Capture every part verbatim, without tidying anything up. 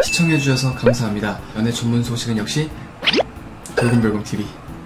시청해주셔서 감사합니다. 연애 전문 소식은 역시 돌곰별곰티비.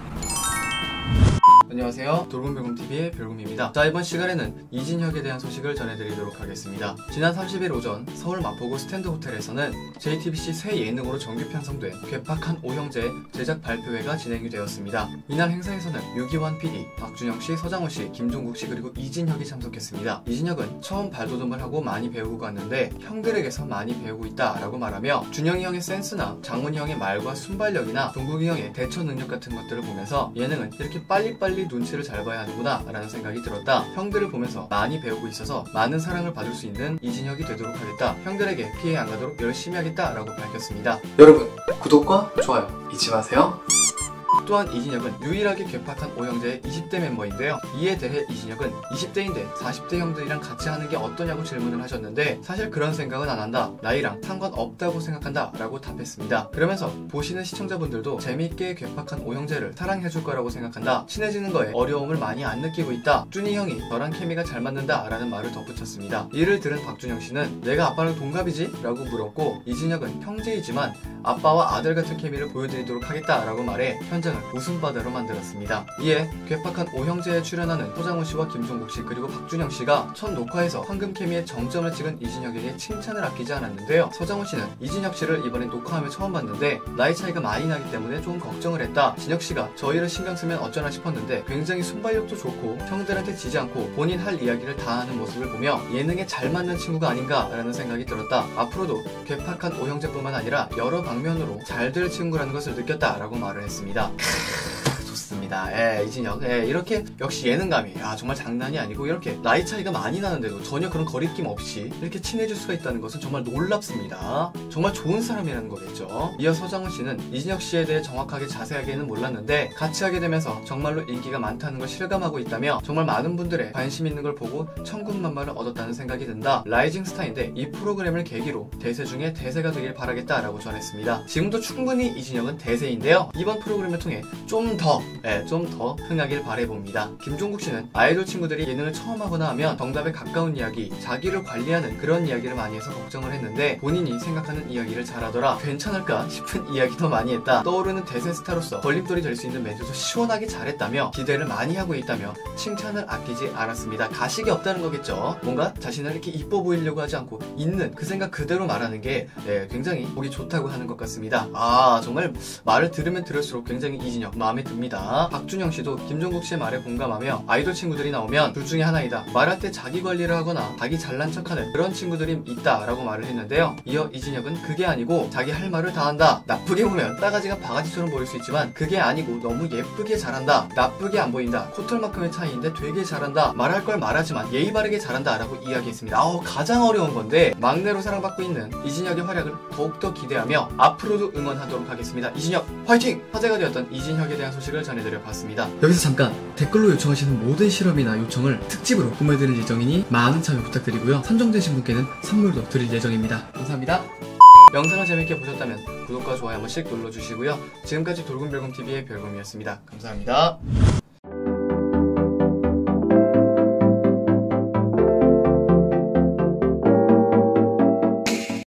안녕하세요, 돌곰별곰티비의 별곰입니다. 자, 이번 시간에는 이진혁에 대한 소식을 전해드리도록 하겠습니다. 지난 삼십 일 오전 서울 마포구 스탠드 호텔에서는 제이티비씨 새 예능으로 정규 편성된 괴팍한 오형제 제작 발표회가 진행이 되었습니다. 이날 행사에서는 유기환 피디, 박준영씨, 서장훈씨, 김종국씨 그리고 이진혁이 참석했습니다. 이진혁은 처음 발돋움을 하고 많이 배우고 갔는데 형들에게서 많이 배우고 있다 라고 말하며 준영이 형의 센스나 장훈이 형의 말과 순발력이나 종국이 형의 대처 능력 같은 것들을 보면서 예능은 이렇게 빨리빨리 눈치를 잘 봐야 하는구나 라는 생각이 들었다. 형들을 보면서 많이 배우고 있어서 많은 사랑을 받을 수 있는 이진혁이 되도록 하겠다. 형들에게 피해 안 가도록 열심히 하겠다 라고 밝혔습니다. 여러분, 구독과 좋아요 잊지 마세요. 또한 이진혁은 유일하게 괴팍한 오형제의 이십 대 멤버인데요. 이에 대해 이진혁은 이십 대인데 사십 대 형들이랑 같이 하는 게 어떠냐고 질문을 하셨는데 사실 그런 생각은 안 한다. 나이랑 상관없다고 생각한다 라고 답했습니다. 그러면서 보시는 시청자분들도 재미있게 괴팍한 오형제를 사랑해줄 거라고 생각한다. 친해지는 거에 어려움을 많이 안 느끼고 있다. 준이 형이 너랑 케미가 잘 맞는다 라는 말을 덧붙였습니다. 이를 들은 박준영 씨는 내가 아빠랑 동갑이지? 라고 물었고 이진혁은 형제이지만 아빠와 아들 같은 케미를 보여드리도록 하겠다 라고 말해 현장을 웃음바다로 만들었습니다. 이에 괴팍한 오형제에 출연하는 서장훈 씨와 김종국 씨 그리고 박준영 씨가 첫 녹화에서 황금 케미의 정점을 찍은 이진혁에게 칭찬을 아끼지 않았는데요. 서장훈 씨는 이진혁 씨를 이번에 녹화하며 처음 봤는데 나이 차이가 많이 나기 때문에 좀 걱정을 했다. 진혁 씨가 저희를 신경 쓰면 어쩌나 싶었는데 굉장히 순발력도 좋고 형들한테 지지 않고 본인 할 이야기를 다 하는 모습을 보며 예능에 잘 맞는 친구가 아닌가 라는 생각이 들었다. 앞으로도 괴팍한 오형제뿐만 아니라 여러 방면으로 잘 될 친구라는 것을 느꼈다 라고 말을 했습니다. 좋습니다. 예, 이진혁. 예, 이렇게 역시 예능감이 야, 정말 장난이 아니고 이렇게 나이 차이가 많이 나는데도 전혀 그런 거리낌 없이 이렇게 친해질 수가 있다는 것은 정말 놀랍습니다. 정말 좋은 사람이라는 거겠죠. 이어 서장훈 씨는 이진혁 씨에 대해 정확하게 자세하게는 몰랐는데 같이 하게 되면서 정말로 인기가 많다는 걸 실감하고 있다며 정말 많은 분들의 관심 있는 걸 보고 천군만마를 얻었다는 생각이 든다. 라이징 스타인데 이 프로그램을 계기로 대세 중에 대세가 되길 바라겠다라고 전했습니다. 지금도 충분히 이진혁은 대세인데요. 이번 프로그램을 통해 좀 더 네, 좀 더 흥하길 바라봅니다. 김종국 씨는 아이돌 친구들이 예능을 처음 하거나 하면 정답에 가까운 이야기, 자기를 관리하는 그런 이야기를 많이 해서 걱정을 했는데 본인이 생각하는 이야기를 잘하더라. 괜찮을까 싶은 이야기도 많이 했다. 떠오르는 대세 스타로서 걸림돌이 될 수 있는 멘트도 시원하게 잘했다며 기대를 많이 하고 있다며 칭찬을 아끼지 않았습니다. 가식이 없다는 거겠죠. 뭔가 자신을 이렇게 이뻐 보이려고 하지 않고 있는 그 생각 그대로 말하는 게 네, 굉장히 보기 좋다고 하는 것 같습니다. 아, 정말 말을 들으면 들을수록 굉장히 이진혁 마음에 듭니다. 박준영 씨도 김종국 씨의 말에 공감하며 아이돌 친구들이 나오면 둘 중에 하나이다. 말할 때 자기 관리를 하거나 자기 잘난 척하는 그런 친구들이 있다 라고 말을 했는데요. 이어 이진혁은 그게 아니고 자기 할 말을 다 한다. 나쁘게 보면 싸가지가 바가지처럼 보일 수 있지만 그게 아니고 너무 예쁘게 잘한다. 나쁘게 안 보인다. 코털만큼의 차이인데 되게 잘한다. 말할 걸 말하지만 예의 바르게 잘한다 라고 이야기했습니다. 아우, 가장 어려운 건데 막내로 사랑받고 있는 이진혁의 활약을 더욱더 기대하며 앞으로도 응원하도록 하겠습니다. 이진혁 화이팅! 화제가 되었던 이진혁에 대한 소식을 전해드려봤습니다. 여기서 잠깐 댓글로 요청하시는 모든 실험이나 요청을 특집으로 꾸며드릴 예정이니 많은 참여 부탁드리고요. 선정되신 분께는 선물도 드릴 예정입니다. 감사합니다. 영상을 재밌게 보셨다면 구독과 좋아요 한 번씩 눌러주시고요. 지금까지 돌곰별곰티비의 별곰이었습니다. 감사합니다.